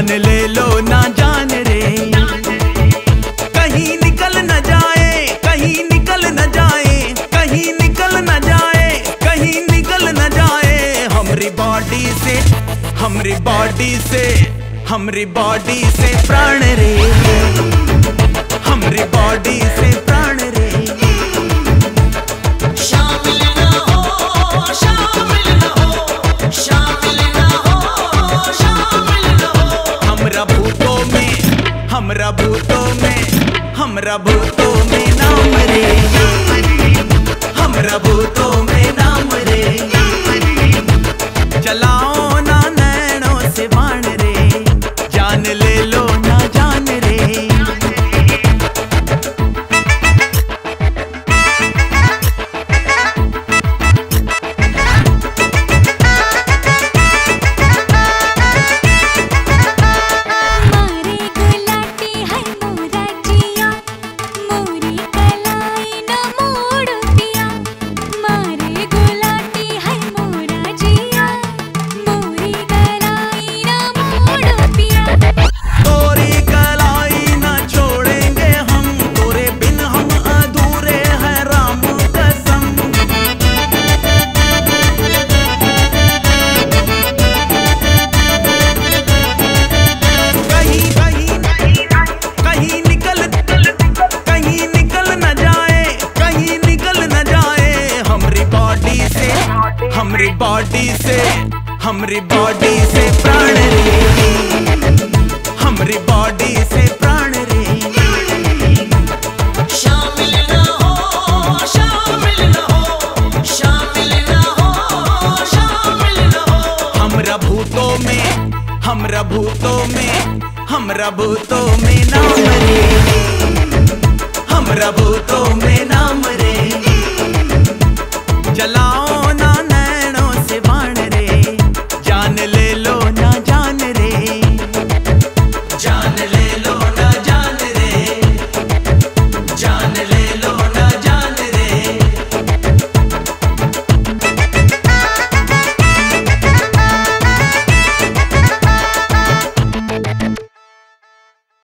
जान ले लो ना जान रे, कहीं निकल न जाए, कहीं निकल न जाए, कहीं निकल न जाए, कहीं निकल न जाए। हमरी बॉडी से, हमरी बॉडी से, हमरी बॉडी से प्राण रे, हमरी बॉडी से प्राण रे। शामिल ना हो, शामिल ना हो, शामिल ना हो, शामिल ना हो। हमरा भूतों में, हमरा भूतों में, हमरा भूतों में नाम रे, हमरा भूतों में नाम रे। चलाओ ना नैनों से बाण रे, जान ले लो ना जान रे। हमरी बॉडी से, हमरी बॉडी से प्राण रे, हमरी बॉडी से प्राण रे। शामिल ना हो, शामिल ना हो, शामिल ना हो, शामिल ना हो। हमरा भूतों में, हमरा भूतों में, हमरा भूतों में नाम रे, हमरा भूतों में नाम रे। जला